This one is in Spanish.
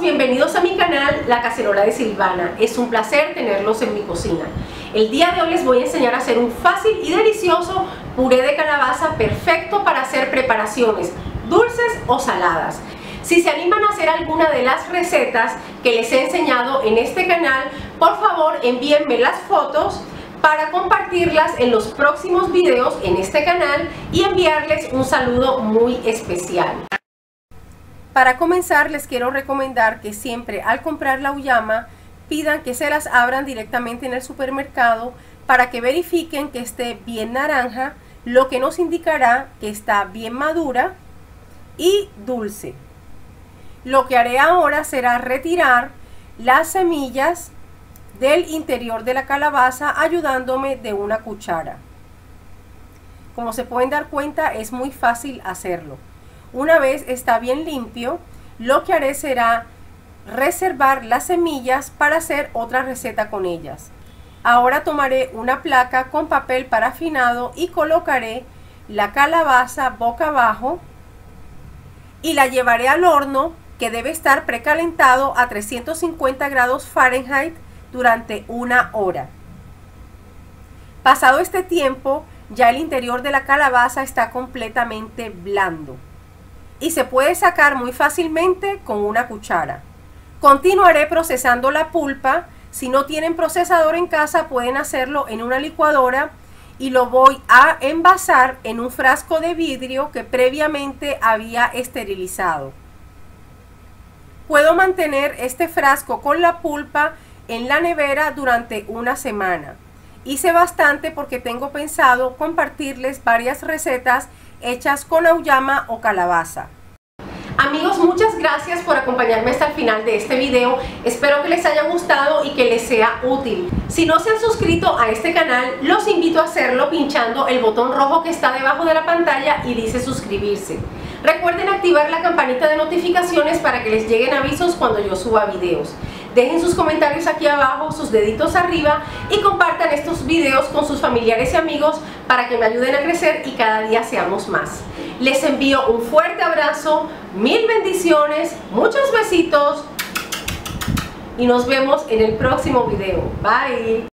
bienvenidos a mi canal La Cacerola de Silvana. Es un placer tenerlos en mi cocina. El día de hoy les voy a enseñar a hacer un fácil y delicioso puré de calabaza perfecto para hacer preparaciones dulces o saladas. Si se animan a hacer alguna de las recetas que les he enseñado en este canal, por favor envíenme las fotos para compartirlas en los próximos videos en este canal y enviarles un saludo muy especial. Para comenzar, les quiero recomendar que siempre al comprar la auyama pidan que se las abran directamente en el supermercado para que verifiquen que esté bien naranja, lo que nos indicará que está bien madura y dulce. Lo que haré ahora será retirar las semillas del interior de la calabaza ayudándome de una cuchara. Como se pueden dar cuenta, es muy fácil hacerlo. Una vez está bien limpio, lo que haré será reservar las semillas para hacer otra receta con ellas. Ahora tomaré una placa con papel parafinado y colocaré la calabaza boca abajo y la llevaré al horno, que debe estar precalentado a 350 grados Fahrenheit durante 1 hora. Pasado este tiempo, ya el interior de la calabaza está completamente blando y se puede sacar muy fácilmente con una cuchara. Continuaré procesando la pulpa. Si no tienen procesador en casa, pueden hacerlo en una licuadora y lo voy a envasar en un frasco de vidrio que previamente había esterilizado. Puedo mantener este frasco con la pulpa en la nevera durante 1 semana. Hice bastante porque tengo pensado compartirles varias recetas hechas con auyama o calabaza. Amigos, muchas gracias por acompañarme hasta el final de este video. Espero que les haya gustado y que les sea útil. Si no se han suscrito a este canal, los invito a hacerlo pinchando el botón rojo que está debajo de la pantalla y dice suscribirse. Recuerden activar la campanita de notificaciones para que les lleguen avisos cuando yo suba videos. Dejen sus comentarios aquí abajo, sus deditos arriba y compartan estos videos con sus familiares y amigos para que me ayuden a crecer y cada día seamos más. Les envío un fuerte abrazo, mil bendiciones, muchos besitos y nos vemos en el próximo video. Bye.